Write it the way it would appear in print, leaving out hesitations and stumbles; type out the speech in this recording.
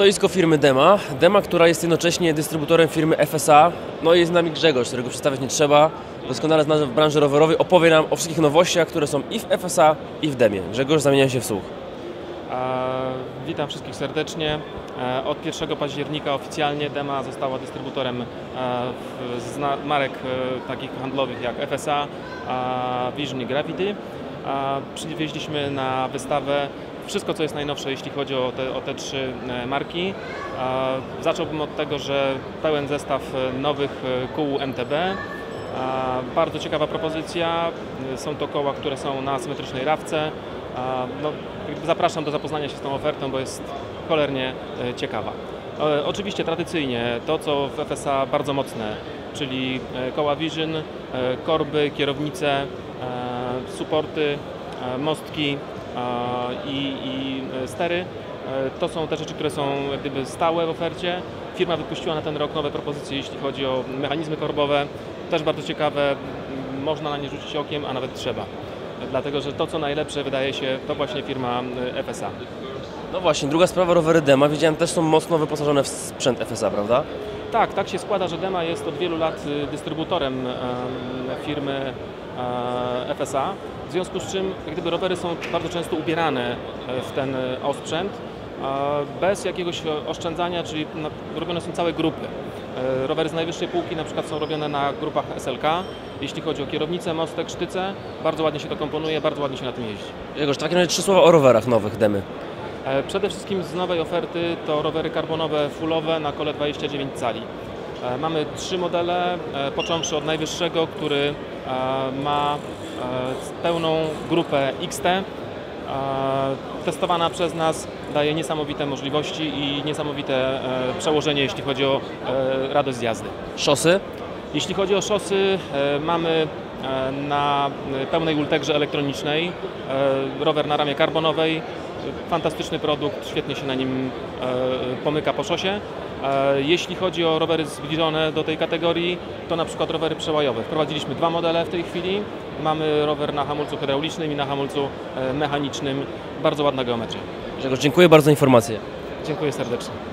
Stoisko firmy Dema. Dema, która jest jednocześnie dystrybutorem firmy FSA. No i jest z nami Grzegorz, którego przedstawiać nie trzeba. Doskonale znany w branży rowerowej. Opowie nam o wszystkich nowościach, które są i w FSA, i w Demie. Grzegorz, zamienia się w słuch. Witam wszystkich serdecznie. Od 1 października oficjalnie Dema została dystrybutorem marek takich handlowych jak FSA, Vision i Gravity. Przywieźliśmy na wystawę wszystko, co jest najnowsze, jeśli chodzi o te trzy marki. Zacząłbym od tego, że pełen zestaw nowych kół MTB. Bardzo ciekawa propozycja. Są to koła, które są na asymetrycznej rawce. Zapraszam do zapoznania się z tą ofertą, bo jest cholernie ciekawa. Oczywiście tradycyjnie to, co w FSA bardzo mocne, czyli koła Vision, korby, kierownice, suporty, mostki i stery. To są te rzeczy, które są jak gdyby stałe w ofercie. Firma wypuściła na ten rok nowe propozycje, jeśli chodzi o mechanizmy korbowe. Też bardzo ciekawe, można na nie rzucić okiem, a nawet trzeba. Dlatego, że to, co najlepsze, wydaje się, to właśnie firma FSA. No właśnie, druga sprawa, rowery Dema. Widziałem, też są mocno wyposażone w sprzęt FSA, prawda? Tak się składa, że Dema jest od wielu lat dystrybutorem firmy FSA, w związku z czym jak gdyby rowery są bardzo często ubierane w ten osprzęt bez jakiegoś oszczędzania, czyli robione są całe grupy. Rowery z najwyższej półki na przykład są robione na grupach SLK. Jeśli chodzi o kierownicę, mostek, sztyce, bardzo ładnie się to komponuje, bardzo ładnie się na tym jeździ. Grzegorz, w takim razie 3 słowa o rowerach nowych Demy. Przede wszystkim z nowej oferty to rowery karbonowe fullowe na kole 29 cali. Mamy 3 modele, począwszy od najwyższego, który ma pełną grupę XT. Testowana przez nas, daje niesamowite możliwości i niesamowite przełożenie, jeśli chodzi o radość z jazdy. Szosy? Jeśli chodzi o szosy, mamy na pełnej ultegrze elektronicznej rower na ramie karbonowej. Fantastyczny produkt, świetnie się na nim pomyka po szosie. Jeśli chodzi o rowery zbliżone do tej kategorii, to na przykład rowery przełajowe. Wprowadziliśmy 2 modele w tej chwili. Mamy rower na hamulcu hydraulicznym i na hamulcu mechanicznym. Bardzo ładna geometria. Grzegorz, dziękuję bardzo za informację. Dziękuję serdecznie.